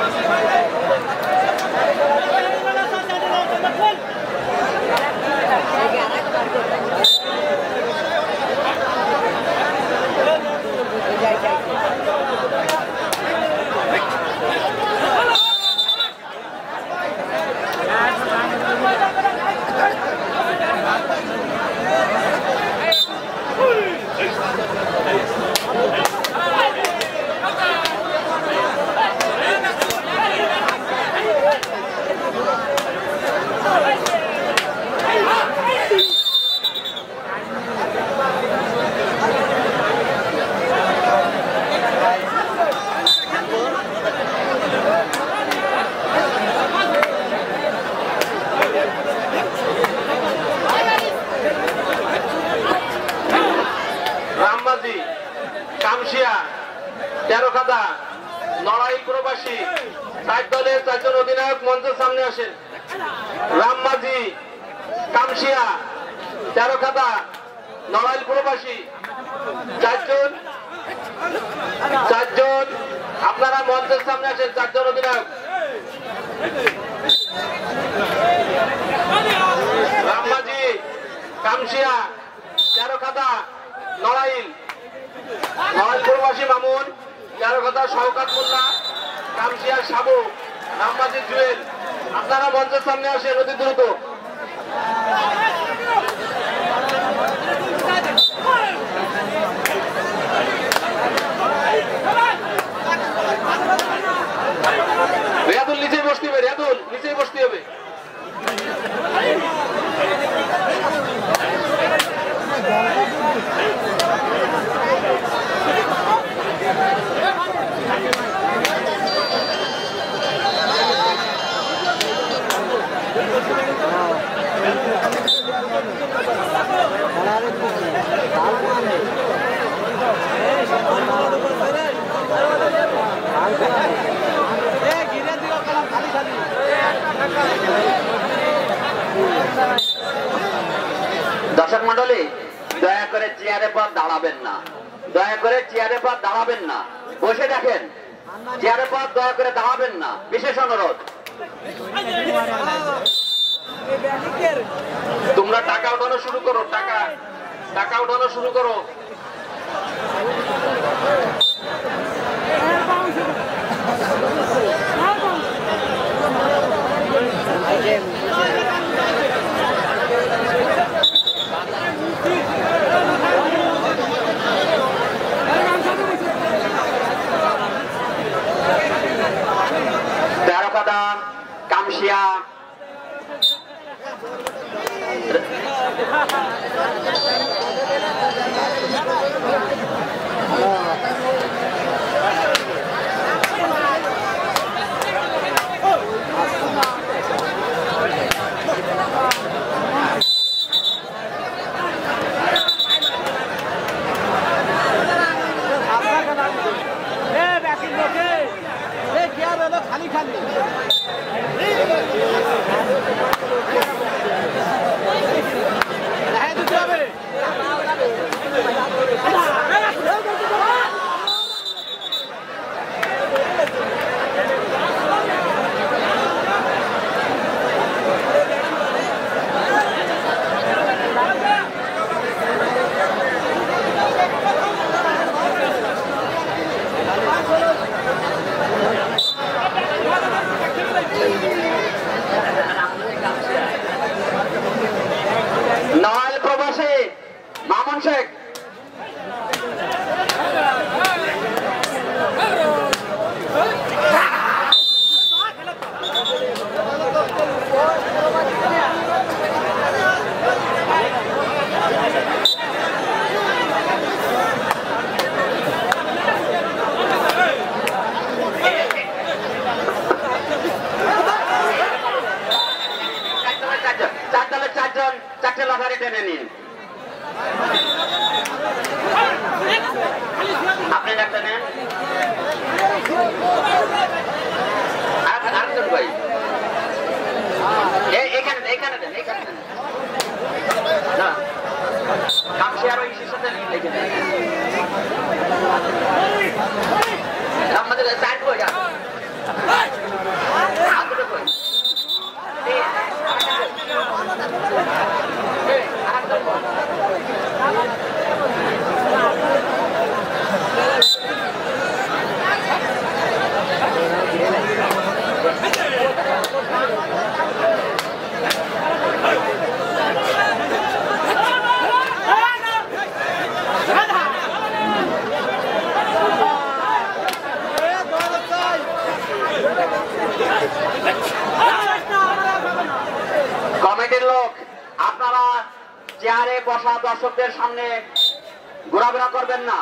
দর্শক মন্ডলী দয়া করে চেয়ারে পর দাঁড়াবেন না, দয়া করে চেয়ারে পর দাঁড়াবেন না, বসে দেখেন। চেয়ারে পর দয়া করে দাঁড়াবেন না, বিশেষ অনুরোধ। তোমরা টাকা উঠানো শুরু করো, টাকা উঠানো শুরু করো। তেরোখাদা কামশিয়া খালি খালি দিতে হবে। নয়াল প্রবাসী মামুন শেখ চারটে লফারি টেনে নিন। আপনি একটা নেন, আরেকজন ভাই এখানে এখানে দেন, এখানে দেন না কামসি আরো ইসের সাথে লিখে দেন। আমাদের সাইড হয়ে যান। বসা দর্শকদের সামনে ঘোরাফেরা করবেন না।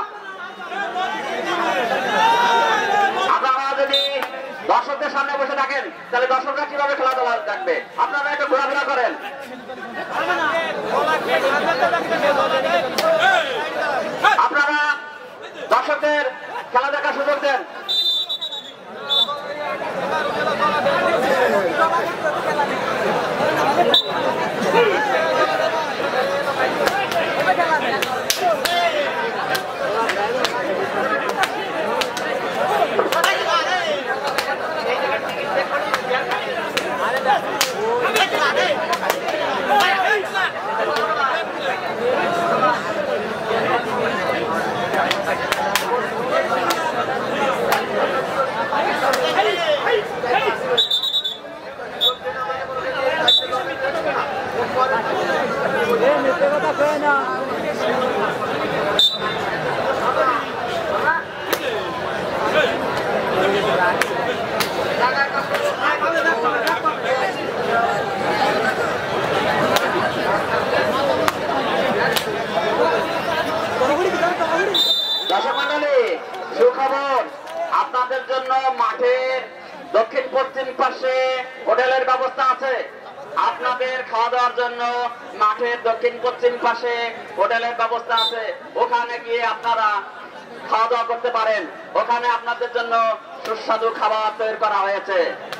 আপনারা যদি দর্শকদের সামনে বসে থাকেন তাহলে দর্শকরা কিভাবে খেলাধুলা দেখবে? আপনারা একটু ঘোরাফেরা করেন। আপনারা দর্শকদের খেলা দেখার সুযোগ দেন। দর্শক মন্ডলী, সুখবর, আপনাদের জন্য মাঠের দক্ষিণ পশ্চিম পাশে হোটেলের ব্যবস্থা আছে। আপনাদের খাওয়া দাওয়ার জন্য মাঠের দক্ষিণ পশ্চিম পাশে হোটেলের ব্যবস্থা আছে। ওখানে গিয়ে আপনারা খাওয়া দাওয়া করতে পারেন। ওখানে আপনাদের জন্য সুস্বাদু খাবার তৈরি করা হয়েছে।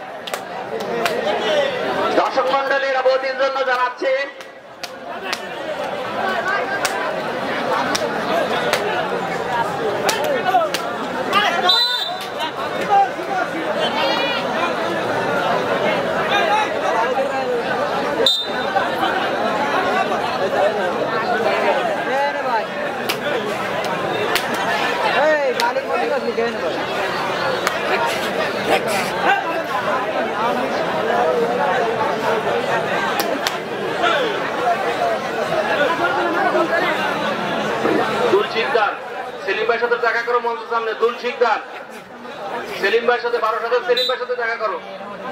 দর্শক মন্ডলীর অবধির জন্য জানাচ্ছি দুল শিকদার সেলিম ভাইয়ের সাথে দেখা করো মঞ্চের সামনে। দুল শিকদার সেলিম ভাইয়ের সাথে 12 সাথে সেলিম ভাইয়ের সাথে দেখা করো।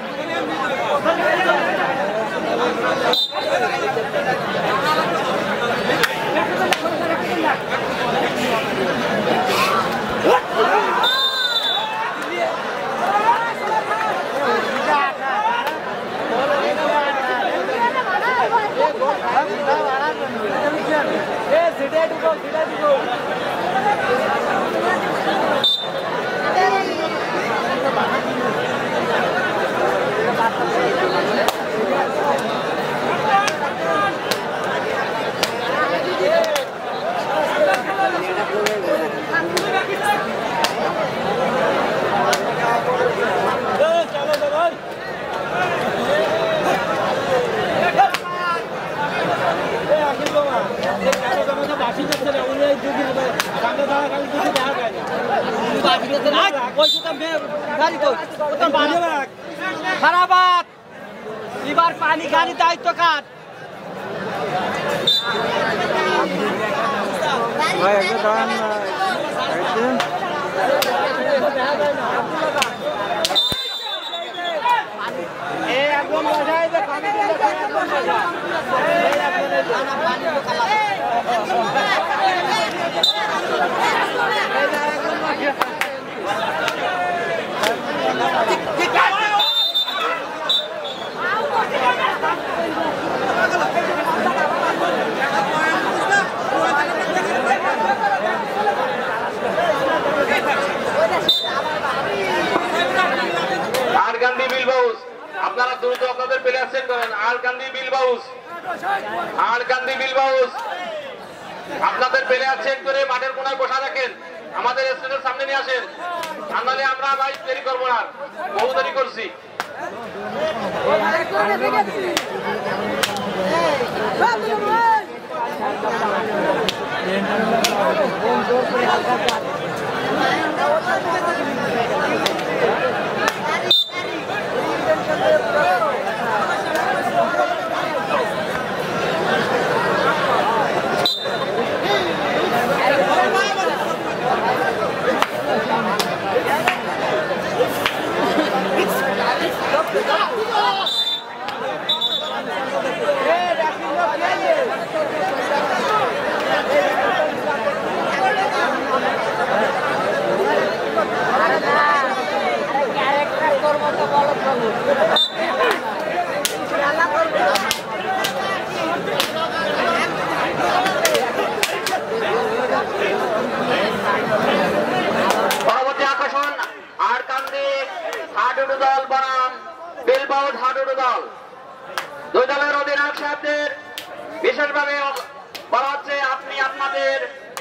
খারাপ এবার পানি খানি দায়িত্ব কার? একদম মজাই যে পানি আলকান্দি বিলবাউস, আপনারা দ্রুত আপনাদের প্লেয়ার সেট করেন। আলকান্দি বিলবাউস, আলকান্দি বিলবাউস, আপনাদের প্লেয়ার সেট করে মাঠের কোনায় বসা রাখেন। আমাদের স্টেজের সামনে নিয়ে আসেন, নাহলে আমরা ভাই দেরি করবো না, বহু দেরি করছি। পরবর্তী আকর্ষণ আরকান্দি হাডুডু দল বনাম বেলবাউদ হাডুডু দল। দুই দলের অধিনায়ক সাহেবদের বিশেষভাবে বলা হচ্ছে আপনি আপনাদের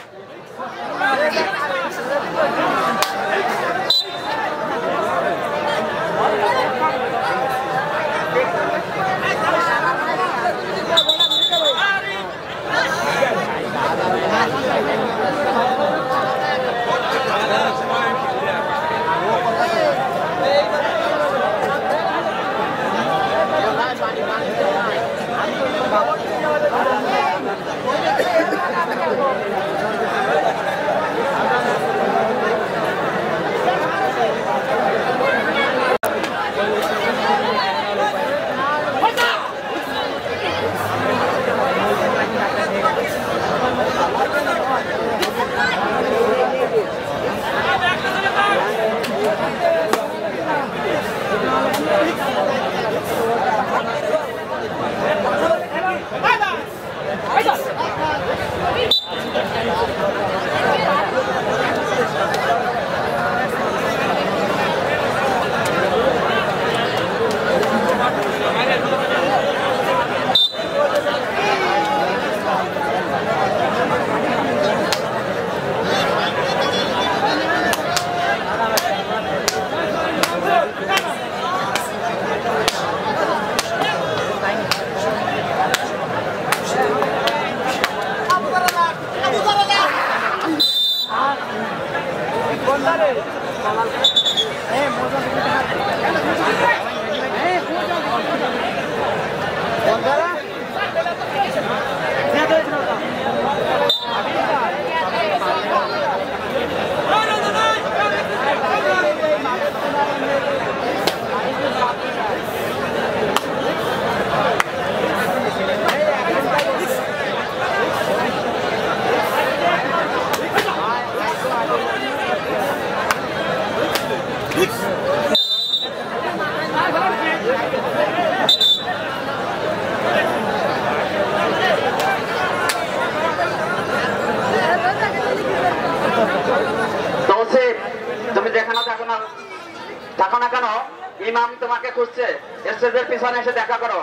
থাকো না কেন, ইমাম তোমাকে খুঁজছে, স্টেজের পিছনে এসে দেখা করো।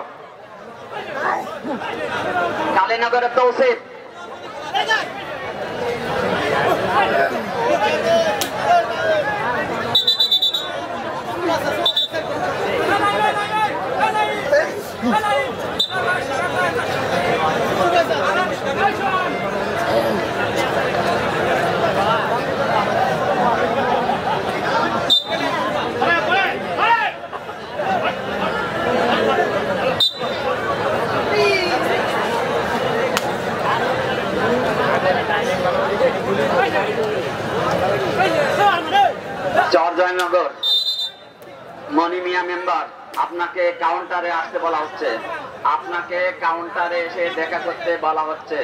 কালীনগরের তৌসিফ জয়নগর মনি মিয়া মেম্বার, আপনাকে কাউন্টারে আসতে বলা হচ্ছে, আপনাকে কাউন্টারে এসে দেখা করতে বলা হচ্ছে।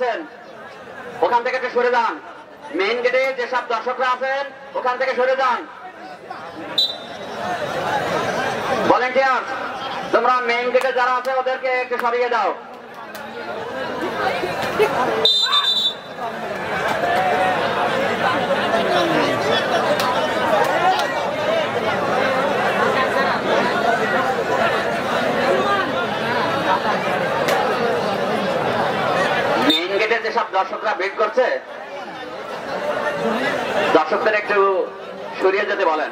আছেন ওখান থেকে একটু সরে যান। মেইন গেটে যেসব দর্শকরা আছেন ওখান থেকে সরে যান। ভলেন্টিয়ার তোমরা মেইন গেটে যারা আছে ওদেরকে একটু সরিয়ে দাও। মেইন গেটে যেসব দর্শকরা ভিড় করছে দর্শকদের একটু সরিয়ে যেতে বলেন।